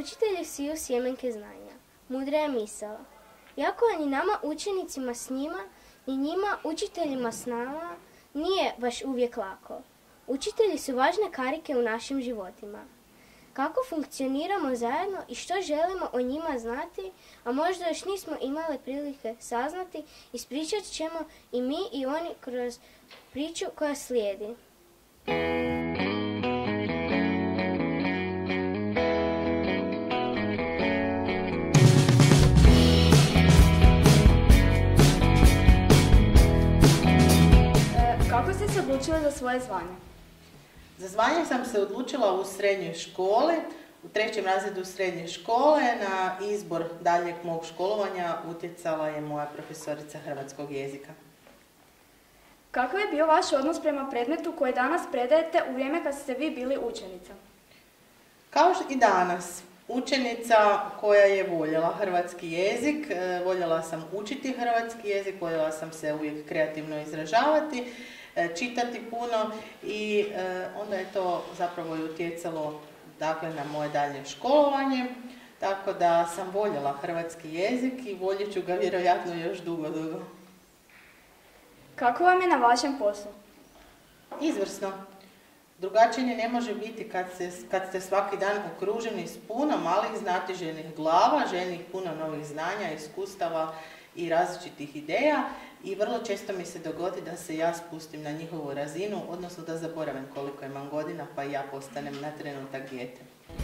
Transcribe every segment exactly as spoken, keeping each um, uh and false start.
Učitelji siju sjemenke znanja, mudra je misao. Iako ni nama učenicima s njima, ni njima učiteljima s nama nije baš uvijek lako. Učitelji su važne karike u našim životima. Kako funkcioniramo zajedno i što želimo o njima znati, a možda još nismo imali prilike saznati, ispričat ćemo i mi i oni kroz priču koja slijedi. Kako ste se odlučili za svoje zvanje? Za zvanje sam se odlučila u srednjoj školi, u trećem razredu srednje škole. Na izbor daljeg mog školovanja utjecala je moja profesorica hrvatskog jezika. Kakav je bio vaš odnos prema predmetu koji danas predajete u vrijeme kad ste vi bili učenica? Kao i danas, učenica koja je voljela hrvatski jezik, voljela sam učiti hrvatski jezik, voljela sam se uvijek kreativno izražavati, čitati puno i onda je to zapravo i utjecalo dakle, na moje daljnje školovanje, tako da sam voljela hrvatski jezik i voljet ću ga vjerojatno još dugo, dugo. Kako vam je na vašem poslu? Izvrsno. Drugačije ne može biti kad, se, kad ste svaki dan okruženi s puno malih znatiželjnih glava, željnih puno novih znanja, iskustava i različitih ideja i vrlo često mi se dogodi da se ja spustim na njihovu razinu, odnosno da zaboravim koliko imam godina pa i ja postanem na trenutak dijete.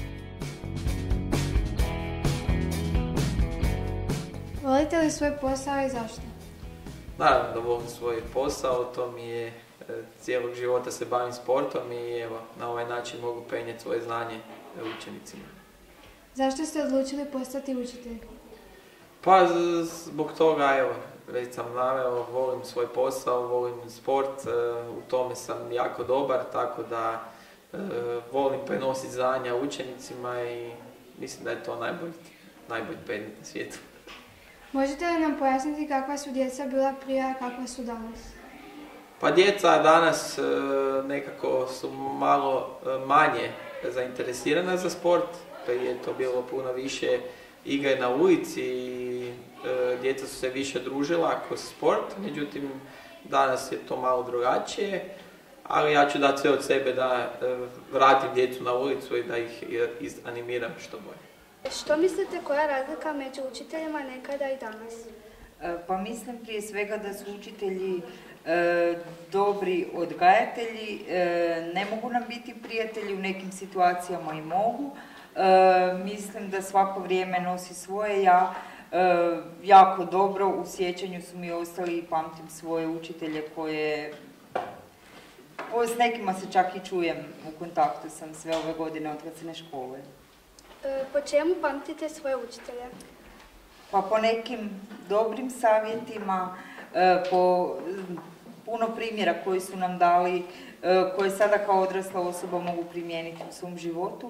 Volite li svoj posao i zašto? Naravno da volim svoj posao, to mi je cijelog života se bavim sportom i evo, na ovaj način mogu prenijeti svoje znanje učenicima. Zašto ste odlučili postati učitelj? Pa zbog toga, evo, već sam naveo, volim svoj posao, volim sport, u tome sam jako dobar, tako da e, volim prenositi znanja učenicima i mislim da je to najbolji, najbolji predmet na svijetu. Možete li nam pojasniti kakva su djeca bila prije, a kakva su danas? Pa djeca danas e, nekako su malo e, manje zainteresirana za sport, prije je to bilo puno više igre na ulici i e, djeca su se više družila kroz sport, međutim danas je to malo drugačije, ali ja ću dati sve od sebe da e, vratim djecu na ulicu i da ih izanimiram što bolje. Što mislite koja je razlika među učiteljima nekada i danas? Pa mislim prije svega da su učitelji e, dobri odgajatelji, e, ne mogu nam biti prijatelji, u nekim situacijama i mogu. E, mislim da svako vrijeme nosi svoje ja, e, jako dobro, u sjećanju su mi ostali i pamtim svoje učitelje koje, s nekima se čak i čujem, u kontaktu sam sve ove godine od kad se ne školujem. E, po čemu pamtite svoje učitelje? Pa po nekim dobrim savjetima, e, po puno primjera koji su nam dali, e, koje sada kao odrasla osoba mogu primijeniti u svom životu.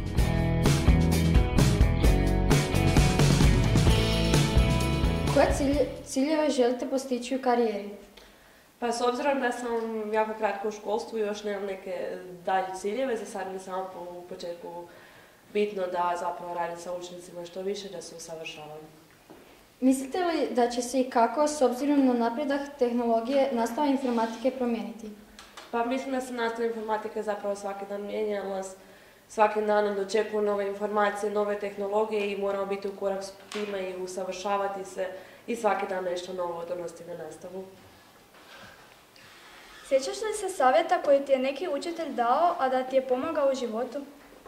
Koje cilje, ciljeve želite postići u karijeri? Pa s obzirom da sam jako kratko u školstvu i još nemam neke dalje ciljeve, za sad mi samo po početku bitno da zapravo radim sa učenicima što više, da se usavršavam. Mislite li da će se i kako, s obzirom na napredak tehnologije, nastava informatike promijeniti? Pa mislim da se nastava informatike zapravo svaki dan mijenja, nas svakim danom dočekuju nove informacije, nove tehnologije i moramo biti u korak s time i usavršavati se i svaki dan nešto novo donositi na nastavu. Sjećaš li se savjeta koji ti je neki učitelj dao, a da ti je pomogao u životu?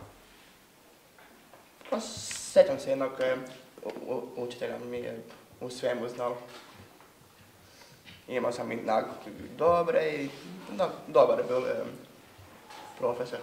Pa, sjećam se jednog učitelja, mi je u svemu znao. Imao sam i nagrade dobre i no, dobar je bio profesor.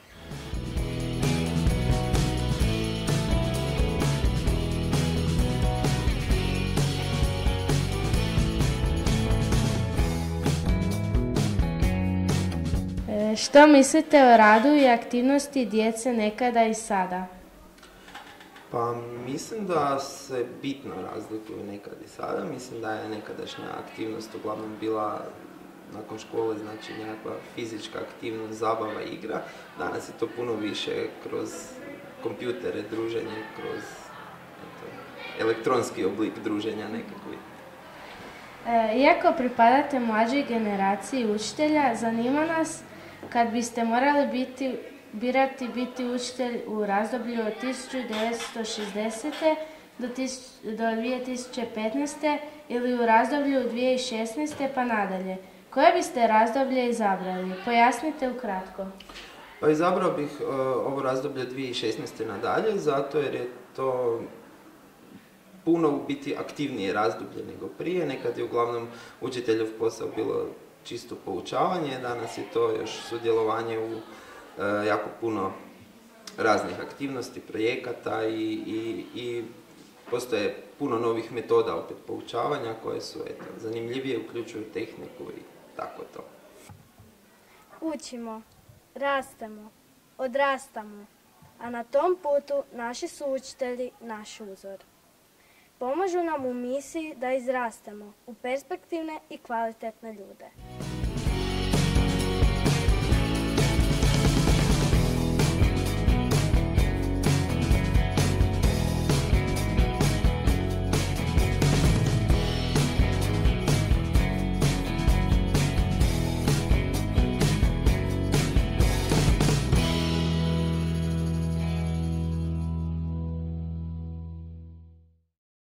Što mislite o radu i aktivnosti djece nekada i sada? Pa mislim da se bitno razlikuju nekad i sada. Mislim da je nekadašnja aktivnost uglavnom bila nakon škole, znači nekakva fizička aktivnost, zabava, igra. Danas je to puno više kroz kompjutere, druženje kroz eto, elektronski oblik druženja nekakvi. E, iako pripadate mlađoj generaciji učitelja, zanima nas kad biste morali biti, birati biti učitelj u razdoblju od tisuću devetsto šezdesete do, do dvije tisuće petnaeste ili u razdoblju dvije tisuće šesnaeste pa nadalje. Koje biste razdoblje izabrali? Pojasnite ukratko. Pa izabrao bih uh, ovo razdoblje dvije tisuće šesnaeste nadalje, zato jer je to puno u biti aktivnije razdoblje nego prije. Nekad je uglavnom učiteljov posao bilo čisto poučavanje, danas je to još sudjelovanje u uh, jako puno raznih aktivnosti, projekata i, i, i postoje puno novih metoda opet poučavanja koje su eto, zanimljivije, uključuju tehniku i tako to. Učimo, rastemo, odrastamo, a na tom putu naši su učitelji naš uzor. Pomažu nam u misiji da izrastemo u perspektivne i kvalitetne ljude.